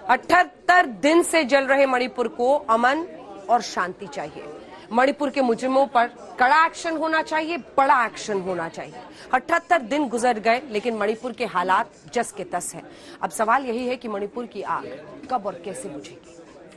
78 दिन से जल रहे मणिपुर को अमन और शांति चाहिए। मणिपुर के मुजरिमों पर कड़ा एक्शन होना चाहिए, बड़ा एक्शन होना चाहिए। 78 दिन गुजर गए लेकिन मणिपुर के हालात जस के तस हैं। अब सवाल यही है कि मणिपुर की आग कब और कैसे बुझेगी।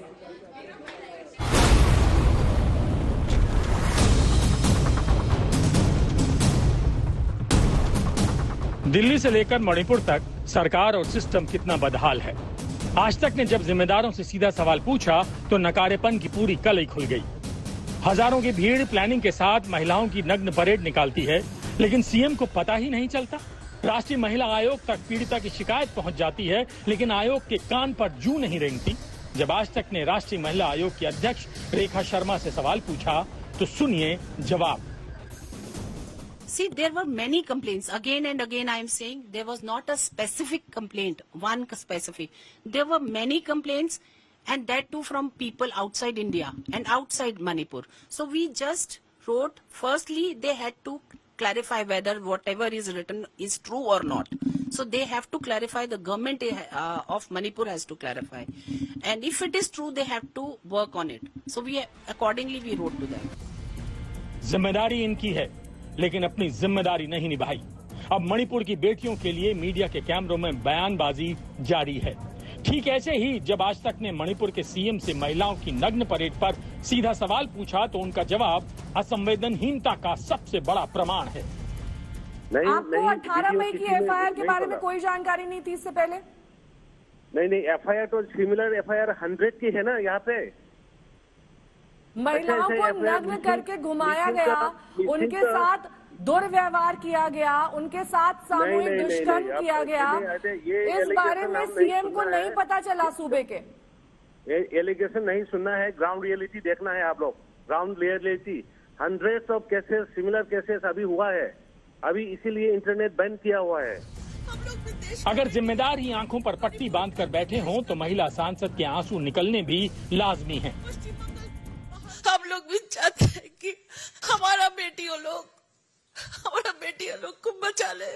दिल्ली से लेकर मणिपुर तक सरकार और सिस्टम कितना बदहाल है। आज तक ने जब जिम्मेदारों से सीधा सवाल पूछा तो नकारेपन की पूरी कलई खुल गई। हजारों की भीड़ प्लानिंग के साथ महिलाओं की नग्न परेड निकालती है, लेकिन सीएम को पता ही नहीं चलता। राष्ट्रीय महिला आयोग तक पीड़िता की शिकायत पहुंच जाती है, लेकिन आयोग के कान पर जूं नहीं रेंगती। जब आज तक ने राष्ट्रीय महिला आयोग की अध्यक्ष रेखा शर्मा से सवाल पूछा तो सुनिए जवाब। See, there were many complaints. Again and again I am saying there was not a specific complaint, one specific. There were many complaints and that too from people outside India and outside Manipur. So we just wrote, firstly they had to clarify whether whatever is written is true or not. So they have to clarify, the government of Manipur has to clarify. And if it is true, they have to work on it. So accordingly we wrote to them. जिम्मेदारी इनकी है, लेकिन अपनी जिम्मेदारी नहीं निभाई। अब मणिपुर की बेटियों के लिए मीडिया के कैमरों में बयानबाजी जारी है। ठीक ऐसे ही जब आज तक ने मणिपुर के सीएम से महिलाओं की नग्न परेड पर सीधा सवाल पूछा तो उनका जवाब असंवेदनहीनता का सबसे बड़ा प्रमाण है। आपको 18 मई की एफआईआर के बारे में कोई जानकारी नहीं थी इससे पहले? नहीं, एफआईआर तो सिमिलर एफआईआर 100 की है ना। यहाँ पे महिलाओं को नग्न करके घुमाया गया, उनके साथ दुर्व्यवहार किया गया, उनके साथ सामूहिक दुष्कर्म किया गया। इस बारे में सीएम को नहीं पता चला सूबे के? एलिगेशन नहीं सुनना है, ग्राउंड रियलिटी देखना है आप लोग। Ground reality 100 of cases, similar cases अभी हुआ है। अभी इसीलिए इंटरनेट बैन किया हुआ है। अगर जिम्मेदार ही आंखों पर पट्टी बांध कर बैठे हों तो महिला सांसद के आंसू निकलने भी लाजमी हैं। हम लोग भी चाहते हैं कि हमारा बेटियों लोग को बचा ले।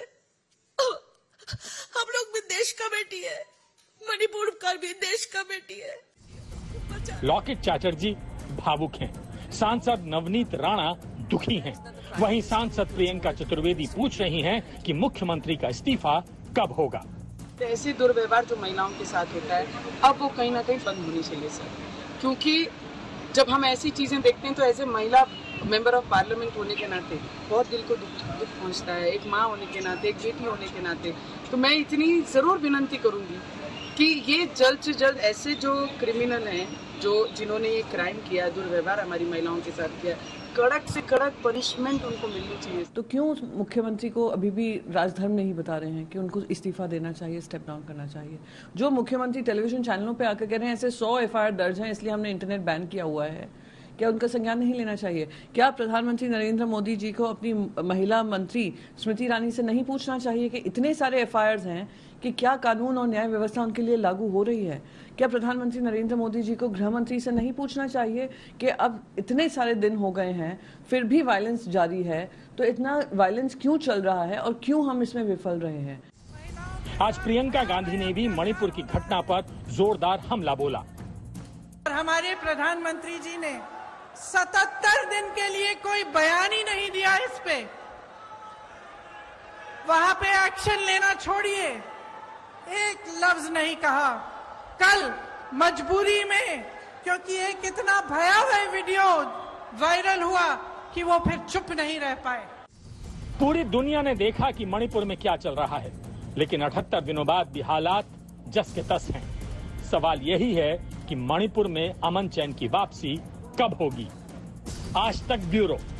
हम लोग भी देश का बेटी है, मणिपुर का भी देश का बेटी है। लॉकेट चैटर्जी भावुक हैं, सांसद नवनीत राणा दुखी हैं, वहीं सांसद प्रियंका चतुर्वेदी पूछ रही हैं कि मुख्यमंत्री का इस्तीफा कब होगा। ऐसे दुर्व्यवहार जो महिलाओं के साथ होता है अब वो कहीं ना कहीं बंद होनी चाहिए सर, क्योंकि जब हम ऐसी चीजें देखते हैं तो ऐसे महिला मेंबर ऑफ पार्लियामेंट होने के नाते बहुत दिल को दुख पहुंचता है। एक माँ होने के नाते, एक बेटी होने के नाते, तो मैं इतनी जरूर विनती करूंगी कि ये जल्द से जल्द ऐसे जो क्रिमिनल हैं, जिन्होंने ये क्राइम किया, दुर्व्यवहार हमारी महिलाओं के साथ किया, कड़क से कड़क पनिशमेंट उनको मिलनी चाहिए। तो क्यों मुख्यमंत्री को अभी भी राजधर्म नहीं बता रहे हैं कि उनको इस्तीफा देना चाहिए, स्टेप डाउन करना चाहिए? जो मुख्यमंत्री टेलीविजन चैनलों पे आकर कह रहे हैं ऐसे 100 एफआईआर दर्ज हैं इसलिए हमने इंटरनेट बैन किया हुआ है, क्या उनका संज्ञान नहीं लेना चाहिए? क्या प्रधानमंत्री नरेंद्र मोदी जी को अपनी महिला मंत्री स्मृति ईरानी से नहीं पूछना चाहिए कि इतने सारे एफआईआर हैं कि क्या कानून और न्याय व्यवस्था उनके लिए लागू हो रही है? क्या प्रधानमंत्री नरेंद्र मोदी जी को गृह मंत्री से नहीं पूछना चाहिए कि अब इतने सारे दिन हो गए हैं फिर भी वायलेंस जारी है, तो इतना वायलेंस क्यों चल रहा है और क्यों हम इसमें विफल रहे हैं? आज प्रियंका गांधी ने भी मणिपुर की घटना पर जोरदार हमला बोला। हमारे प्रधानमंत्री जी ने 77 दिन के लिए कोई बयान ही नहीं दिया इस पे। वहां पे एक्शन लेना छोड़िए, एक लफ्ज नहीं कहा। कल मजबूरी में, क्योंकि एक इतना भयावह वीडियो वायरल हुआ कि वो फिर चुप नहीं रह पाए। पूरी दुनिया ने देखा कि मणिपुर में क्या चल रहा है, लेकिन 78 दिनों बाद भी हालात जस के तस हैं। सवाल यही है कि मणिपुर में अमन चैन की वापसी कब होगी? आज तक ब्यूरो।